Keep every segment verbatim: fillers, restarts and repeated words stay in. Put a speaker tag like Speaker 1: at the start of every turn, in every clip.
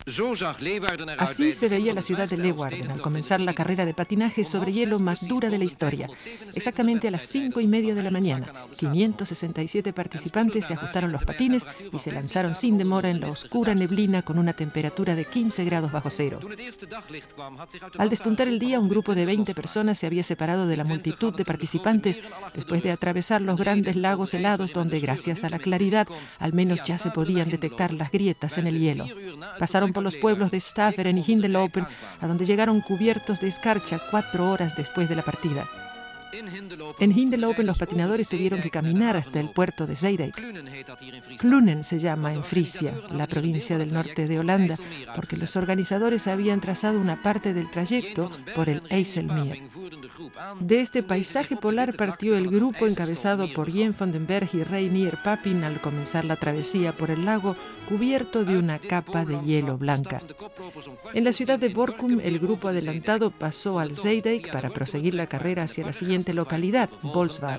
Speaker 1: Así se veía la ciudad de Leeuwarden al comenzar la carrera de patinaje sobre hielo más dura de la historia. Exactamente a las cinco y media de la mañana, quinientos sesenta y siete participantes se ajustaron los patines y se lanzaron sin demora en la oscura neblina con una temperatura de quince grados bajo cero. Al despuntar el día, un grupo de veinte personas se había separado de la multitud de participantes después de atravesar los grandes lagos helados donde, gracias a la claridad, al menos ya se podían detectar las grietas en el hielo. Pasaron por los pueblos de Staveren y Hindelopen, a donde llegaron cubiertos de escarcha cuatro horas después de la partida. En Hindelopen los patinadores tuvieron que caminar hasta el puerto de Zeedijk. Clunen se llama en Frisia, la provincia del norte de Holanda, porque los organizadores habían trazado una parte del trayecto por el IJsselmeer. De este paisaje polar partió el grupo encabezado por Jen van den Berg y Reinier Papin al comenzar la travesía por el lago cubierto de una capa de hielo blanca. En la ciudad de Borkum, el grupo adelantado pasó al Zeedijk para proseguir la carrera hacia la siguiente localidad, Bolsward.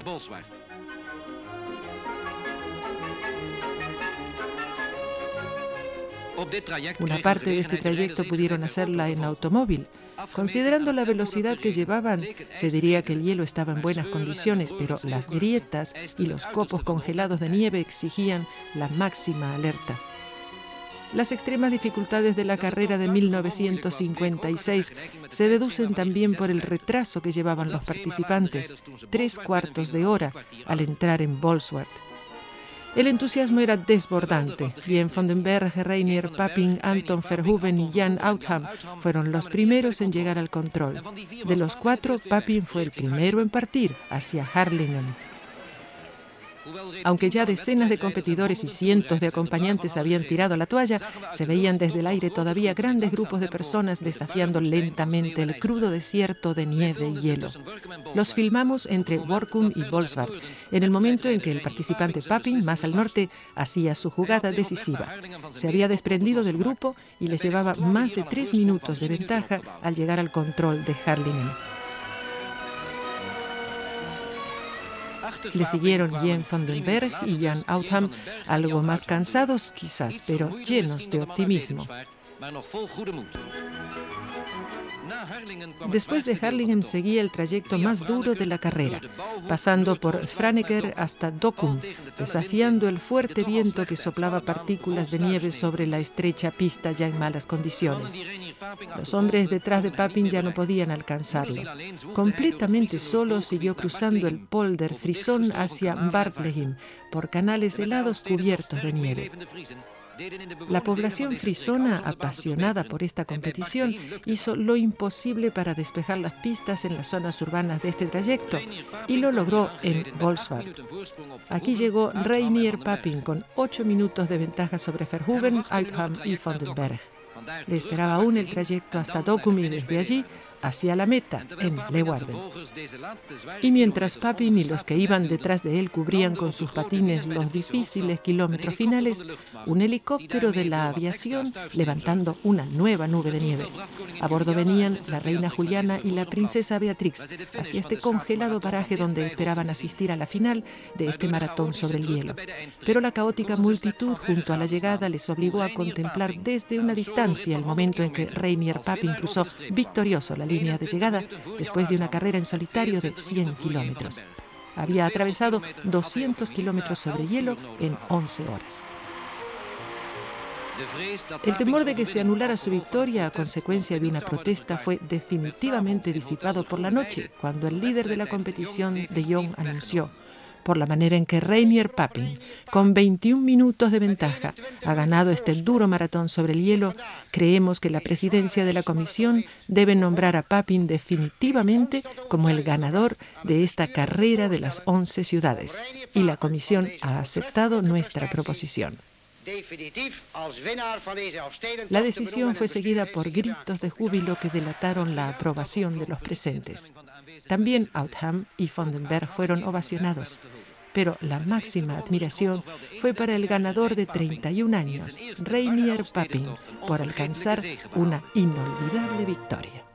Speaker 1: Una parte de este trayecto pudieron hacerla en automóvil. Considerando la velocidad que llevaban, se diría que el hielo estaba en buenas condiciones, pero las grietas y los copos congelados de nieve exigían la máxima alerta. Las extremas dificultades de la carrera de mil novecientos cincuenta y seis se deducen también por el retraso que llevaban los participantes, tres cuartos de hora, al entrar en Bolsward. El entusiasmo era desbordante. Jen van den Berg, Reinier Papin, Anton Verhoeven y Jan Outham fueron los primeros en llegar al control. De los cuatro, Papin fue el primero en partir hacia Harlingen. Aunque ya decenas de competidores y cientos de acompañantes habían tirado la toalla, se veían desde el aire todavía grandes grupos de personas desafiando lentamente el crudo desierto de nieve y hielo. Los filmamos entre Borkum y Bolsward, en el momento en que el participante Papin, más al norte, hacía su jugada decisiva. Se había desprendido del grupo y les llevaba más de tres minutos de ventaja al llegar al control de Harlingen. Le siguieron Jen van den Berg y Jan Outham, algo más cansados quizás, pero llenos de optimismo. Después de Harlingen seguía el trayecto más duro de la carrera, pasando por Franeker hasta Dokkum, desafiando el fuerte viento que soplaba partículas de nieve sobre la estrecha pista ya en malas condiciones. Los hombres detrás de Papin ya no podían alcanzarlo. Completamente solo siguió cruzando el polder Frisón hacia Bartleghem por canales helados cubiertos de nieve. La población frisona, apasionada por esta competición, hizo lo imposible para despejar las pistas en las zonas urbanas de este trayecto y lo logró en Bolsward. Aquí llegó Reinier Papin con ocho minutos de ventaja sobre Verhoeven, Outham y van den Berg. Le esperaba aún el trayecto hasta Dokkum y desde allí hacia la meta, en Leeuwarden. Y mientras Papin y los que iban detrás de él cubrían con sus patines los difíciles kilómetros finales, un helicóptero de la aviación levantando una nueva nube de nieve. A bordo venían la reina Juliana y la princesa Beatrix hacia este congelado paraje donde esperaban asistir a la final de este maratón sobre el hielo. Pero la caótica multitud junto a la llegada les obligó a contemplar desde una distancia el momento en que Reinier Papin cruzó victorioso la línea de llegada después de una carrera en solitario de cien kilómetros. Había atravesado doscientos kilómetros sobre hielo en once horas. El temor de que se anulara su victoria a consecuencia de una protesta fue definitivamente disipado por la noche, cuando el líder de la competición, De Jong, anunció: por la manera en que Reinier Papin, con veintiún minutos de ventaja, ha ganado este duro maratón sobre el hielo, creemos que la presidencia de la comisión debe nombrar a Papin definitivamente como el ganador de esta carrera de las once ciudades. Y la comisión ha aceptado nuestra proposición. La decisión fue seguida por gritos de júbilo que delataron la aprobación de los presentes. También Outham y van den Berg fueron ovacionados, pero la máxima admiración fue para el ganador de treinta y un años, Reinier Papin, por alcanzar una inolvidable victoria.